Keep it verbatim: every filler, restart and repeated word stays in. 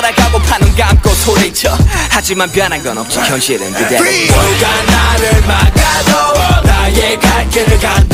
돌아가고파 눈 감고 소리쳐 하지만 변한 건 없지 현실은 그대로 누가 나를 막아도 나의 갈 길을 간